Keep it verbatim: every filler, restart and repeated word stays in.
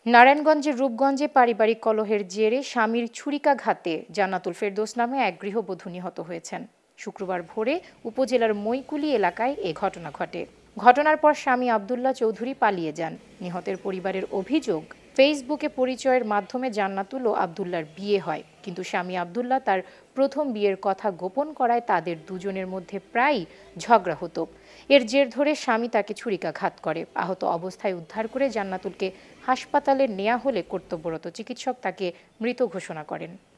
নারায়ণগঞ্জের রূপগঞ্জে পারিবারিক কলহের জেরে স্বামীর ছুরিকাঘাতে জান্নাতুল ফেরদৌস নামে এক গৃহবধূ নিহত হয়েছেন। শুক্রবার ভোরে উপজেলার মইকুলি এলাকায় এ ঘটনা ঘটে। ঘটনার পর স্বামী আব্দুল্লাহ চৌধুরী পালিয়ে যান। নিহতের পরিবারের অভিযোগ, ফেসবুকে পরিচয়ের মাধ্যমে জান্নাতুল ও আব্দুল্লাহর বিয়ে হয়, কিন্তু স্বামী আব্দুল্লাহ তার প্রথম বিয়ের কথা গোপন করায় তাদের দুজনের মধ্যে প্রায়ই ঝগড়া হতো। এর জের ধরে স্বামী তাকে ছুরিকাঘাত করে। আহত অবস্থায় উদ্ধার করে জান্নাতুলকে হাসপাতালে নেওয়া হলে কর্তব্যরত চিকিৎসক তাকে মৃত ঘোষণা করেন।